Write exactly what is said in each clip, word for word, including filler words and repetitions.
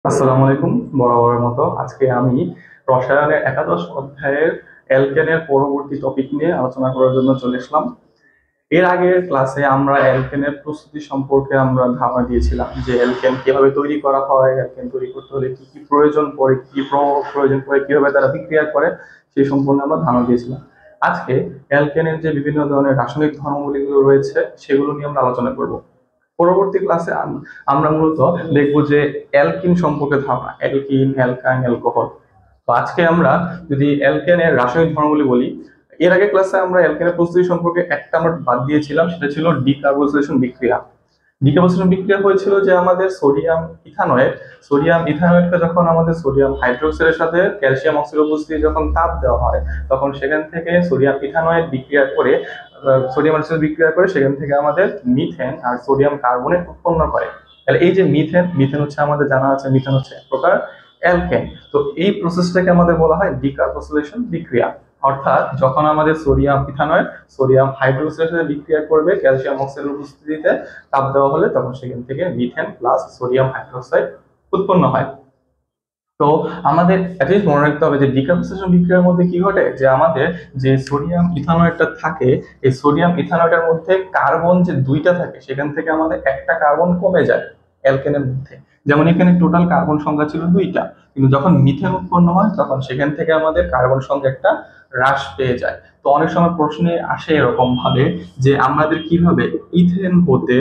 আসসালামু আলাইকুম। বরাবরের মতো আজকে আমি রসায়নের একাদশ অধ্যায়ের অ্যালকেনের পরবর্তী টপিক নিয়ে আলোচনা করার জন্য চলে আসলাম। এর আগের ক্লাসে আমরা অ্যালকেনের প্রস্তুতি সম্পর্কে আমরা ধারণা দিয়েছিলাম যে অ্যালকেন কিভাবে তৈরি করা হয়, অ্যালকেন তৈরি করতে হলে কি কি প্রয়োজন পড়ে, কি কি প্র- প্রয়োজন পড়ে, কিভাবে তারা বিক্রিয়া করে সেই সম্পর্কে আমরা ধারণা দিয়েছিলাম। আজকে অ্যালকেনের যে বিভিন্ন ধরনের রাসায়নিক ধর্মগুলিগুলো রয়েছে সেগুলো নিয়ে আমরা আলোচনা করব। পরবর্তী ক্লাসে আমরা মূলত দেখব যে অ্যালকিন সম্পর্কে ধারণা, অ্যালকিন, অ্যালকাইন, অ্যালকোহল। তো আজকে আমরা যদি অ্যালকেনের রাসায়নিক ধর্মগুলি বলি, এর আগে ক্লাসে আমরা অ্যালকেনের প্রস্তুতি সম্পর্কে একটা আমরা বাদ দিয়েছিলাম, সেটা ছিল ডিকার্বক্সিলেশন বিক্রিয়া। ডিকার্বক্সিলেশন বিক্রিয়া হয়েছিল যে আমাদের সোডিয়াম ইথানয়েড সোডিয়াম ইথানয়েডকে যখন আমাদের সোডিয়াম হাইড্রোক্সাইডের সাথে ক্যালসিয়াম অক্সাইড উপস্থিতি যখন তাপ দেওয়া হয়, তখন সেখান থেকে সোডিয়াম ইথানয়েড বিক্রিয়া করে সোডিয়াম অক্সাইড বিক্রিয়া করে সেখান থেকে আমাদের মিথেন আর সোডিয়াম কার্বনেট উৎপন্ন করে। তাহলে এই যে মিথেন মিথেন হচ্ছে আমাদের জানা আছে, মিথেন হচ্ছে এক প্রকার অ্যালকেন। তো এই প্রসেসটাকে আমাদের বলা হয় ডিকার্বক্সিলেশন বিক্রিয়া। অর্থাৎ যখন আমাদের সোডিয়াম ইথানয়েড সোডিয়াম হাইড্রোক্সাইডের সাথে বিক্রিয়া করবে ক্যালসিয়াম অক্সাইডের উপস্থিতিতে, তাপ দেওয়া হলে তখন সেখান থেকে মিথেন প্লাস সোডিয়াম হাইড্রোক্সাইড উৎপন্ন হয়। তো আমাদের অ্যাটলিস্ট মনে রাখতে হবে যে ডিকার্বক্সিলেশন বিক্রিয়ার মধ্যে কি ঘটে, যে আমাদের যে সোডিয়াম ইথানয়েডটা থাকে, এই সোডিয়াম ইথানয়েডের মধ্যে কার্বন যে দুইটা থাকে সেখান থেকে আমাদের একটা কার্বন কমে যায় অ্যালকেনের মধ্যে। যেমন এখানে টোটাল কার্বন সংখ্যা ছিল দুইটা, কিন্তু যখন মিথেন উৎপন্ন হয় তখন সেখান থেকে আমাদের কার্বন সংখ্যা একটা হ্রাস পেয়ে যায়। তো অনেক সময় প্রশ্নে আসে এরকম ভাবে যে আমাদের কিভাবে ইথেন হতে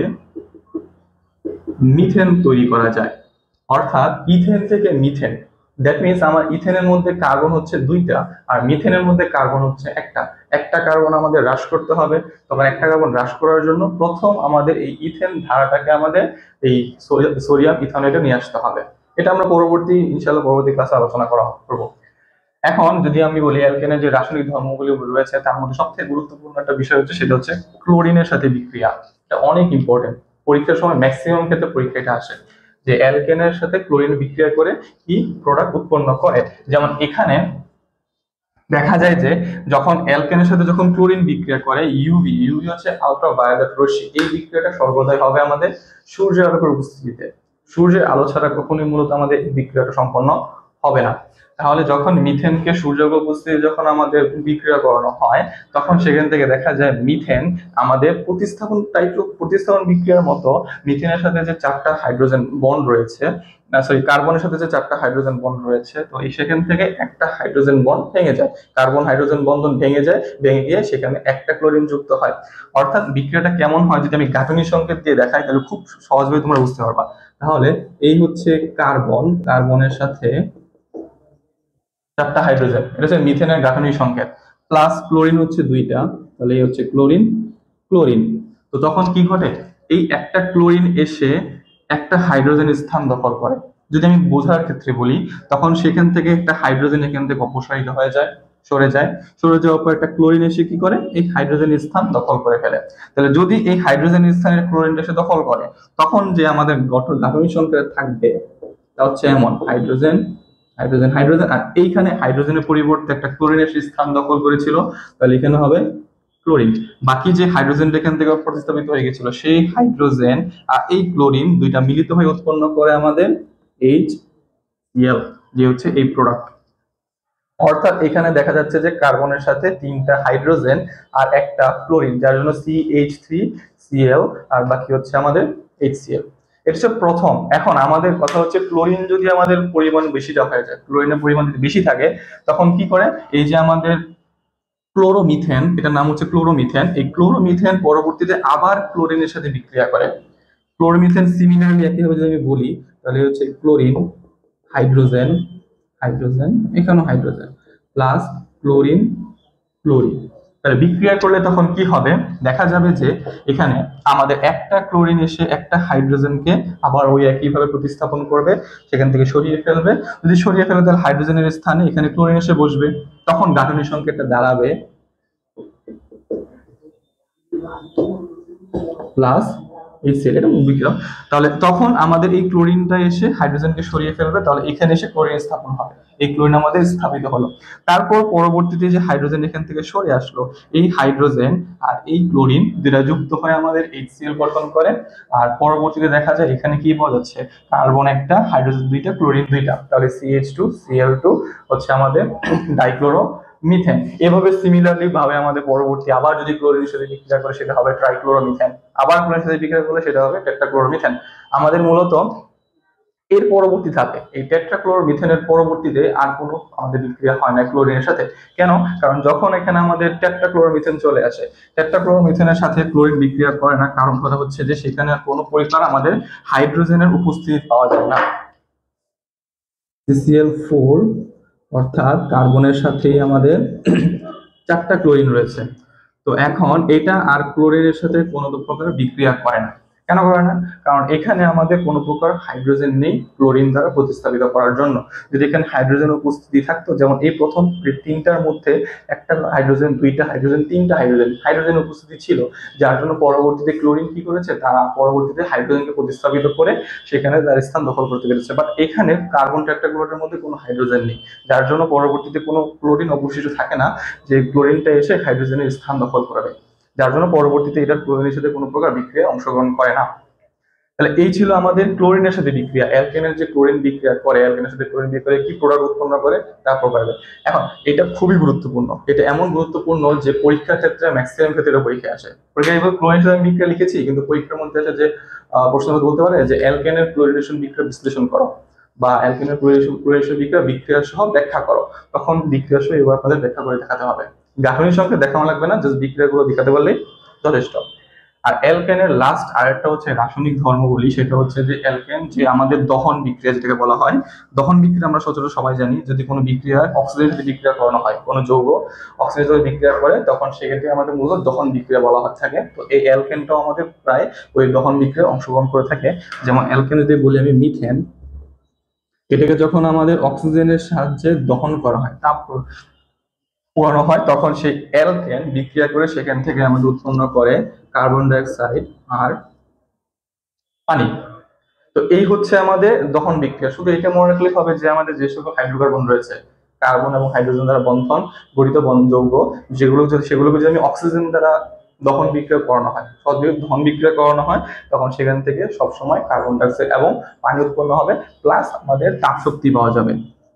মিথেন তৈরি করা যায়, অর্থাৎ ইথেন থেকে মিথেন। দ্যাট মিনস আমার ইথেনের মধ্যে কার্বন হচ্ছে দুইটা আর মিথেনের মধ্যে কার্বন হচ্ছে একটা। একটা কার্বন আমাদের হ্রাস করতে হবে। তখন একটা কার্বন হ্রাস করার জন্য প্রথম আমাদের এই ইথেন ধারাটাকে আমাদের এই সোডিয়াম ইথানয়েডে নিয়ে আসতে হবে। এটা আমরা পরবর্তী ইনশাআল্লাহ পরবর্তী ক্লাসে আলোচনা করা করবো। এখন যদি আমি বলি অ্যালকেনের যে রাসায়নিক ধর্মগুলি রয়েছে তার মধ্যে সবথেকে গুরুত্বপূর্ণ একটা বিষয় হচ্ছে, সেটা হচ্ছে ক্লোরিনের সাথে বিক্রিয়া। এটা অনেক ইম্পর্টেন্ট। পরীক্ষার সময় ম্যাক্সিমাম ক্ষেত্রে পরীক্ষাটা আসে যে অ্যালকেনের সাথে ক্লোরিন বিক্রিয়া করে কি প্রোডাক্ট উৎপন্ন করে। যেমন এখানে দেখা যায় যে যখন অ্যালকেনের সাথে যখন ক্লোরিন বিক্রিয়া করে, ইউভি ইউভি হচ্ছে আলট্রা ভায়োলেট রশ্মি, এই বিক্রিয়াটা সর্বদাই হবে আমাদের সূর্যের আলোকের উপস্থিতিতে। সূর্যের আলো ছাড়া কখনোই মূলত আমাদের এই বিক্রিয়াটা সম্পন্ন হবে না। তাহলে যখন মিথেনকে সূর্যের উপস্থিতি যখন আমাদের বিক্রিয়া করানো হয়, তখন সেখান থেকে দেখা যায় মিথেন আমাদের প্রতিস্থাপন টাইপ প্রতিস্থাপন বিক্রিয়ার মতো মিথেনের সাথে যে চারটা হাইড্রোজেন বন্ড রয়েছে, না সরি কার্বনের সাথে যে চারটা হাইড্রোজেন বন্ড রয়েছে, তো এই সেখান থেকে একটা হাইড্রোজেন বন্ড ভেঙে যায়, কার্বন হাইড্রোজেন বন্ধন ভেঙে যায়, ভেঙে গিয়ে সেখানে একটা ক্লোরিন যুক্ত হয়। অর্থাৎ বিক্রিয়াটা কেমন হয় যদি আমি গাঠনিক সংকেত দিয়ে দেখাই তাহলে খুব সহজভাবে তোমরা বুঝতে পারবা। তাহলে এই হচ্ছে কার্বন, কার্বনের সাথে চারটা হাইড্রোজেন, এটা হচ্ছে মিথেনের গাঠনিক সংকেত, প্লাস ক্লোরিন হচ্ছে দুইটা, তাহলে এই হচ্ছে ক্লোরিন, ক্লোরিন। তো তখন কি ঘটে, এই একটা ক্লোরিন এসে একটা হাইড্রোজেন স্থান দখল করে। যদি আমি বোঝার ক্ষেত্রে বলি, তখন সেখান থেকে একটা হাইড্রোজেন এখান থেকে অপসারিত হয়ে যায়, সরে যায়। সরে যাওয়ার পর একটা ক্লোরিন এসে কি করে, এই হাইড্রোজেন স্থান দখল করে ফেলে। তাহলে যদি এই হাইড্রোজেন স্থানের ক্লোরিন এসে দখল করে, তখন যে আমাদের গঠন গাঠনিক সংকেত থাকবে তা হচ্ছে এমন হাইড্রোজেন, হাইড্রোজেন, হাইড্রোজেন, আর এইখানে হাইড্রোজেনের পরিবর্তে একটা ক্লোরিনের স্থান দখল করেছিল, তাহলে এখানে হবে ক্লোরিন। বাকি যে হাইড্রোজেনটা এখান থেকে প্রতিস্থাপিত হয়ে গেছিল, সেই হাইড্রোজেন আর এই ক্লোরিন দুইটা মিলিত হয়ে উৎপন্ন করে আমাদের এইচ সিএল, যে হচ্ছে এই প্রোডাক্ট। অর্থাৎ এখানে দেখা যাচ্ছে যে কার্বনের সাথে তিনটা হাইড্রোজেন আর একটা ক্লোরিন, যার জন্য সি এইচ থ্রি সিএল, আর বাকি হচ্ছে আমাদের এইচসিএল। এটা হচ্ছে প্রথম। এখন আমাদের কথা হচ্ছে ক্লোরিন যদি আমাদের পরিমাণ বেশিটা হয়ে যায়, ক্লোরিনের পরিমাণ যদি বেশি থাকে, তখন কি করে, এই যে আমাদের ক্লোরোমিথেন, এটার নাম হচ্ছে ক্লোরোমিথেন, এই ক্লোরোমিথেন পরবর্তীতে আবার ক্লোরিনের সাথে বিক্রিয়া করে। ক্লোরোমিথেন সিমিলারলি একইভাবে যদি আমি বলি, তাহলে হচ্ছে ক্লোরিন, হাইড্রোজেন, হাইড্রোজেন, এখানেও হাইড্রোজেন, প্লাস ক্লোরিন, ক্লোরিন। তাহলে বিক্রিয়া করলে তখন কি হবে, দেখা যাবে যে এখানে আমাদের একটা ক্লোরিন এসে একটা হাইড্রোজেনকে আবার ওই একইভাবে প্রতিস্থাপন করবে, সেখান থেকে সরিয়ে ফেলবে। যদি সরিয়ে ফেলে তাহলে হাইড্রোজেনের স্থানে এখানে ক্লোরিন এসে বসবে, তখন গাঠনিক সংকেতটা দাঁড়াবে প্লাস এই সেল এটা বিক্রিয়া, তাহলে তখন আমাদের এই ক্লোরিনটা এসে হাইড্রোজেনকে সরিয়ে ফেলবে, তাহলে এখানে এসে ক্লোরিন স্থাপন হবে, এই ক্লোরিন আমাদের স্থাপিত হলো। তারপর পরবর্তীতে যে হাইড্রোজেন এখান থেকে সরে আসলো, এই হাইড্রোজেন আর এই ক্লোরিন দুটা যুক্ত হয়ে আমাদের এইচসিএল গঠন করে। আর পরবর্তীতে দেখা যায় এখানে কি পাওয়া যাচ্ছে, কার্বন একটা, হাইড্রোজেন দুইটা, ক্লোরিন দুইটা, তাহলে সিএইচ টু সিএল টু হচ্ছে আমাদের ডাইক্লোরো মিথেন। এভাবে সিমিলারলি ভাবে আমাদের পরবর্তী আবার যদি ক্লোরিনের সাথে বিক্রিয়া করে সেটা হবে ট্রাইক্লোরোমিথেন, আবার ক্লোরিনের সাথে বিক্রিয়া করলে সেটা হবে টেট্রাক্লোরোমিথেন। আমাদের মূলত এর পরবর্তী ধাপে এই টেট্রাক্লোরোমিথেনের পরবর্তীতে আর কোনো আমাদের বিক্রিয়া হয় না ক্লোরিনের সাথে। কেন? কারণ যখন এখানে আমাদের টেট্রাক্লোরোমিথেন চলে আসে, টেট্রাক্লোরোমিথেনের সাথে ক্লোরিন বিক্রিয়া করে না, কারণ কথা হচ্ছে যে সেখানে আর কোনো পরিমাণ আমাদের হাইড্রোজেনের উপস্থিতি পাওয়া যায় না। সিসিএল ফোর অর্থাৎ কার্বনের সাথেই আমাদের চারটা ক্লোরিন রয়েছে। তো এখন এটা আর ক্লোরিনের সাথে কোনো প্রকার বিক্রিয়া করে না। কেন করে না? কারণ এখানে আমাদের কোনো প্রকার হাইড্রোজেন নেই ক্লোরিন দ্বারা প্রতিস্থাপিত করার জন্য। যদি এখানে হাইড্রোজেন উপস্থিতি থাকতো, যেমন এই প্রথম তিনটার মধ্যে একটা হাইড্রোজেন, দুইটা হাইড্রোজেন, তিনটা হাইড্রোজেন হাইড্রোজেন উপস্থিতি ছিল, যার জন্য পরবর্তীতে ক্লোরিন কি করেছে, তারা পরবর্তীতে হাইড্রোজেনকে প্রতিস্থাপিত করে সেখানে তার স্থান দখল করতে পেরেছে। বাট এখানে কার্বন টেট্রাক্লোরাইডের মধ্যে কোনো হাইড্রোজেন নেই, যার জন্য পরবর্তীতে কোনো ক্লোরিন অবশিষ্ট থাকে না যে ক্লোরিনটা এসে হাইড্রোজেনের স্থান দখল করবে, যার জন্য পরবর্তীতে এটা ক্লোরিনের সাথে কোনো প্রকার বিক্রিয়ায় অংশগ্রহণ করে না। তাহলে এই ছিল আমাদের ক্লোরিনের সাথে বিক্রিয়া। অ্যালকেনের যে ক্লোরিন বিক্রিয়া করে, অ্যালকেনের সাথে ক্লোরিন বিক্রিয়া করে কি প্রোডাক্ট উৎপন্ন করে তা প্রকারে। এখন এটা খুবই গুরুত্বপূর্ণ, এটা এমন গুরুত্বপূর্ণ যে পরীক্ষার ক্ষেত্রে ম্যাক্সিমাম ক্ষেত্রে পরীক্ষা আসে। পরীক্ষা এবার ক্লোরিনের সাথে বিক্রিয়া লিখেছি, কিন্তু পরীক্ষার মধ্যে আসে যে প্রশ্ন বলতে পারে যে অ্যালকেনের ক্লোরিনেশন বিক্রিয়া বিশ্লেষণ করো, বা অ্যালকেনের ক্লোরিনেশন ক্লোরিনেশন বিক্রিয়া বিক্রিয়া সহ ব্যাখ্যা করো, তখন বিক্রিয়া সহ এবার আপনাদের ব্যাখ্যা করে দেখাতে হবে। গাঠনিক সংখ্যা দেখানো লাগবে না, জাস্ট বিক্রিয়াগুলো দেখাতে পারলেই যথেষ্ট। আর অ্যালকেনের লাস্ট আরেকটা হচ্ছে রাসায়নিক ধর্মগুলি, সেটা হচ্ছে যে অ্যালকেন যে আমাদের দহন বিক্রিয়া যেটাকে বলা হয়, দহন বিক্রিয়া আমরা সচরাচর সবাই জানি, যদি কোনো বিক্রিয়া অক্সিজেনের সাথে বিক্রিয়া করানো হয়, কোনো যৌগ অক্সিজেনের সাথে বিক্রিয়া করে, তখন সেক্ষেত্রে আমাদের মূলত দহন বিক্রিয়া বলা হয়ে থাকে। তো এই অ্যালকেনটাও আমাদের প্রায় ওই দহন বিক্রিয়ায় অংশগ্রহণ করে থাকে। যেমন অ্যালকেন যদি বলি আমি মিথেন, এটাকে যখন আমাদের অক্সিজেনের সাহায্যে দহন করা হয়, তাপ পোড়ানো হয়, তখন সেই অ্যালকেন বিক্রিয়া করে সেখান থেকে আমাদের উৎপন্ন করে কার্বন ডাইঅক্সাইড আর পানি। তো এই হচ্ছে আমাদের দহন বিক্রিয়া। শুধু এটা মনে রাখলে হবে যে আমাদের যে সকল হাইড্রোকার্বন রয়েছে, কার্বন এবং হাইড্রোজেন দ্বারা বন্ধন গঠিত যৌগ, যেগুলো যদি সেগুলোকে যদি আমি অক্সিজেন দ্বারা দহন বিক্রিয়া করানো হয়, সহযোগী দহন বিক্রিয়া করানো হয়, তখন সেখান থেকে সবসময় কার্বন ডাইঅক্সাইড এবং পানি উৎপন্ন হবে, প্লাস আমাদের তাপ শক্তি পাওয়া যাবে,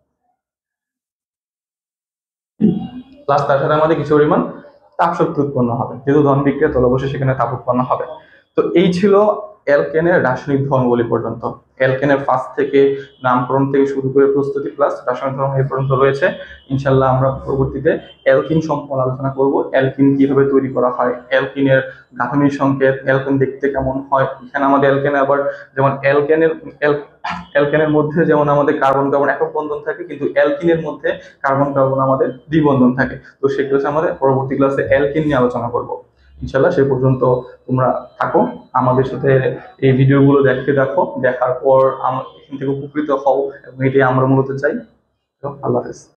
প্লাস তার সাথে আমাদের কিছু পরিমাণ তাপ শক্তি উৎপন্ন হবে, যেহেতু দহন বিক্রিয়া তলে অবশ্যই সেখানে তাপ উৎপন্ন হবে। তো এই ছিল অ্যালকেনের রাসায়নিক ধর্মাবলী পর্যন্ত। অ্যালকেনের ফার্স্ট থেকে নামকরণ থেকে শুরু করে প্রস্তুতি প্লাস রাসায়নিক ধর্ম এই পর্যন্ত রয়েছে। ইনশাল্লাহ আমরা পরবর্তীতে অ্যালকিন সম্পর্কে আলোচনা করব, অ্যালকিন কিভাবে তৈরি করা হয়, অ্যালকিনের গাঠনিক সংকেত, অ্যালকিন দেখতে কেমন হয়। এখানে আমাদের অ্যালকেন আবার যেমন অ্যালকেনের অ্যালকেনের মধ্যে যেমন আমাদের কার্বন কার্বন একক বন্ধন থাকে, কিন্তু অ্যালকিনের মধ্যে কার্বন কার্বন আমাদের দ্বিবন্ধন থাকে। তো সেই ক্লাসে আমাদের পরবর্তী ক্লাসে অ্যালকিন নিয়ে আলোচনা করব। ইনশাল্লাহ সে পর্যন্ত তোমরা থাকো আমাদের সাথে, এই ভিডিওগুলো দেখতে দেখো, দেখার পর এখান থেকে উপকৃত হও, এবং এটাই আমরা মূলত চাই। আল্লাহ হাফেজ।